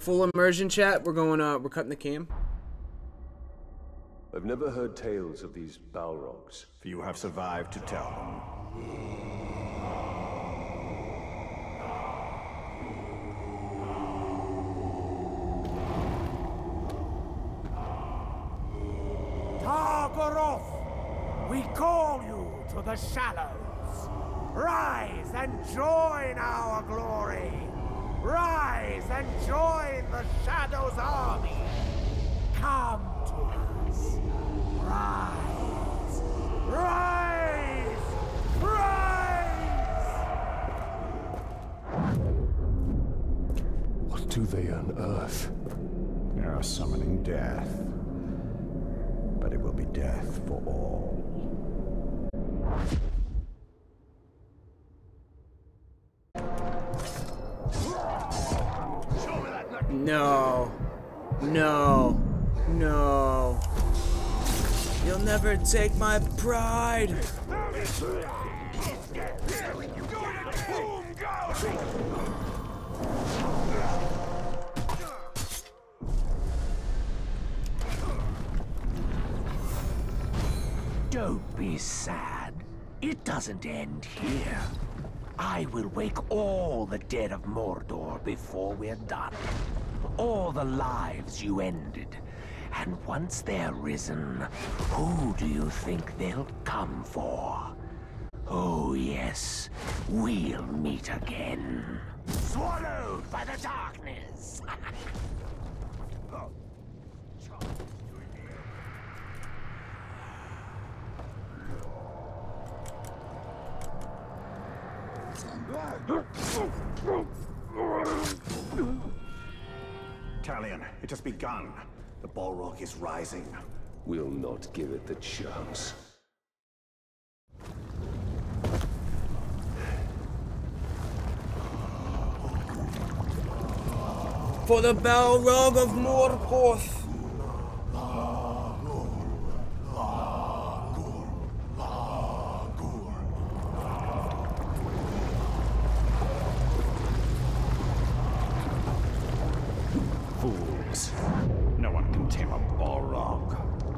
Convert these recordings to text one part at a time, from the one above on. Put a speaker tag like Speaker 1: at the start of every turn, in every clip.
Speaker 1: Full immersion chat. We're going. We're cutting the cam.
Speaker 2: I've never heard tales of these Balrogs.
Speaker 3: Few have survived to tell them.
Speaker 4: Morgoth, we call you to the shallows. Rise and join our glory. Rise and join the Shadow's army. Come to us. Rise. Rise. Rise.
Speaker 2: What do they unearth?
Speaker 3: They are summoning death. But it will be death for all.
Speaker 1: No. No. No. You'll never take my pride.
Speaker 4: Don't be sad. It doesn't end here. I will wake all the dead of Mordor before we're done. All the lives you ended. And once they're risen, who do you think they'll come for? Oh yes, we'll meet again. Swallowed by the darkness!
Speaker 3: Talion, it has begun. The Balrog is rising.
Speaker 2: We'll not give it the chance.
Speaker 1: For the Balrog of Morgoth.
Speaker 3: Fools. No one can tame a Balrog.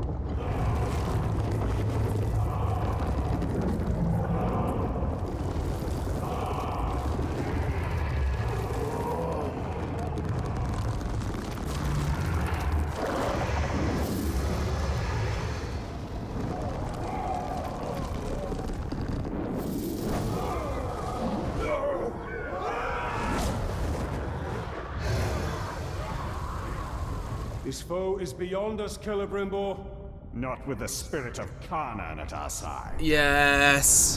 Speaker 5: This foe is beyond us, Celebrimbor.
Speaker 3: Not with the spirit of Canaan at our side.
Speaker 1: Yes.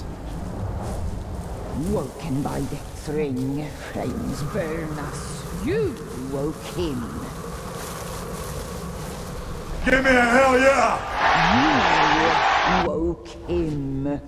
Speaker 6: Woken by the thring, flames burn us. You woke him.
Speaker 3: Give me a hell yeah!
Speaker 6: You woke him.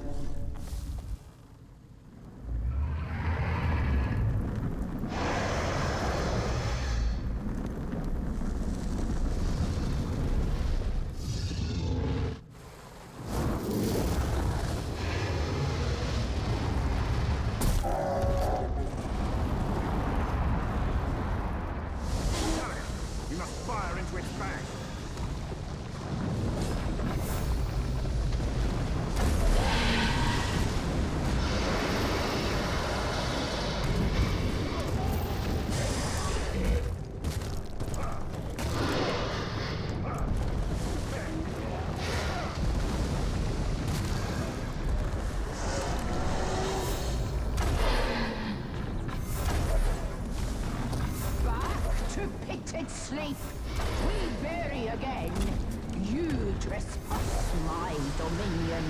Speaker 6: Sleep. We bury again. You trespass my dominion.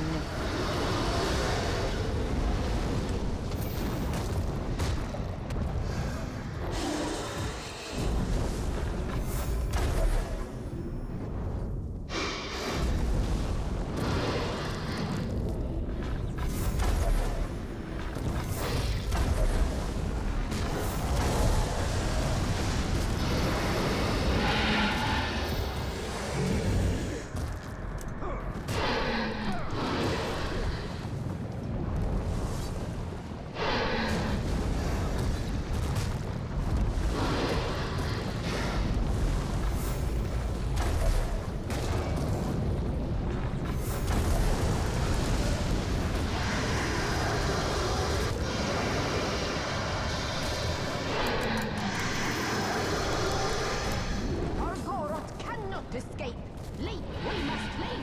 Speaker 6: Leap! We must leap!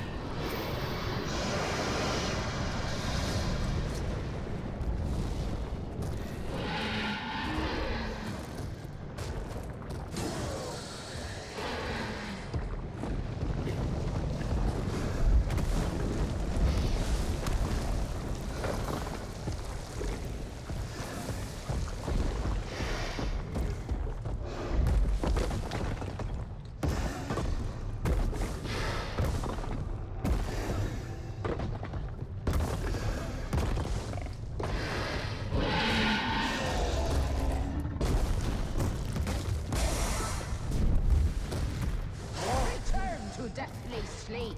Speaker 6: Deathly sleep.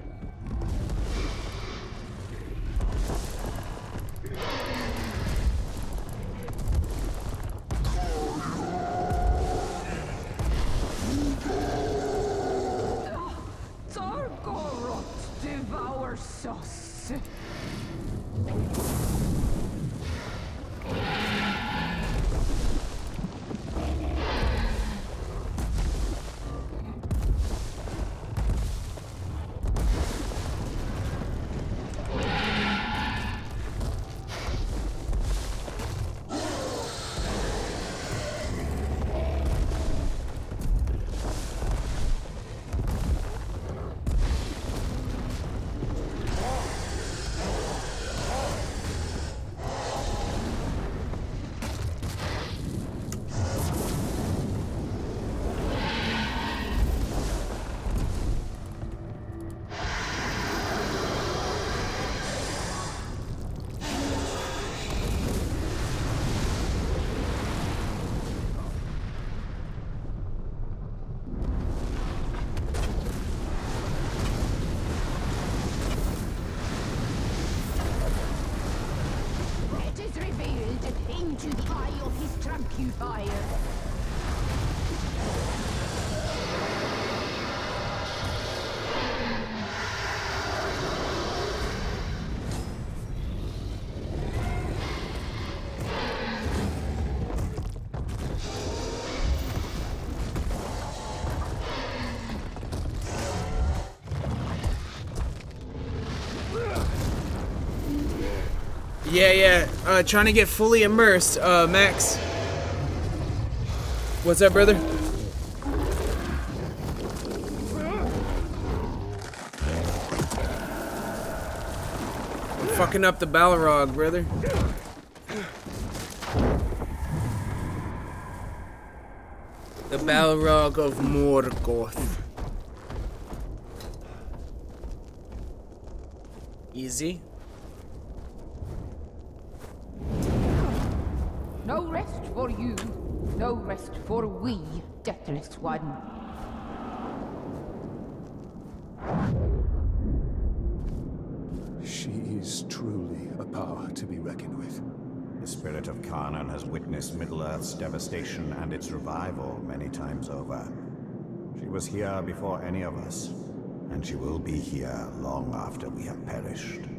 Speaker 6: Morgoth devours us. Into the eye of his trumpifier.
Speaker 1: Yeah. Trying to get fully immersed. Max. What's up, brother? I'm fucking up the Balrog, brother. The Balrog of Morgoth. Easy.
Speaker 6: No rest for you, no rest for we, deathless one.
Speaker 2: She is truly a power to be reckoned with.
Speaker 3: The spirit of Canaan has witnessed Middle-earth's devastation and its revival many times over. She was here before any of us, and she will be here long after we have perished.